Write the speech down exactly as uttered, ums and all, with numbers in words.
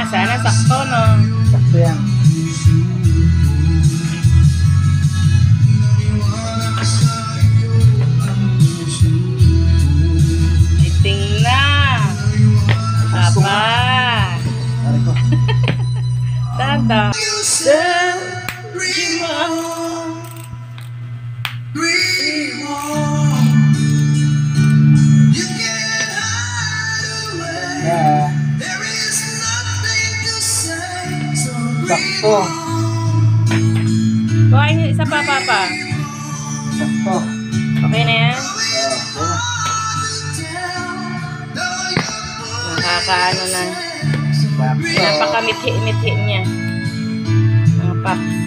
Sana sakto, no? Sakto yan. Iting na. Aba. Ari ko. Tanda. Yeah. Sakto. Kuhain niyo isa pa, Papa. Sakto. Okay na yan? Oh, Nakakaano na. sakto. Napakamithi-mithi niya. Mga paps.